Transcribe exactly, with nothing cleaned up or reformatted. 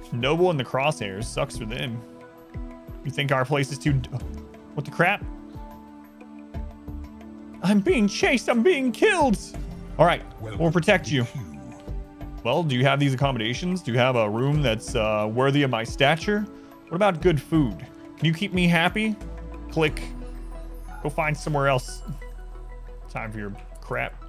Noble in the crosshairs. Sucks for them. You think our place is too... What the crap? I'm being chased. I'm being killed. All right. We'll protect you. Well, do you have these accommodations? Do you have a room that's uh, worthy of my stature? What about good food? Can you keep me happy? Click. Go find somewhere else. Time for your crap.